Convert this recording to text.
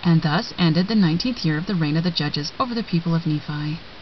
And thus ended the 19th year of the reign of the judges over the people of Nephi.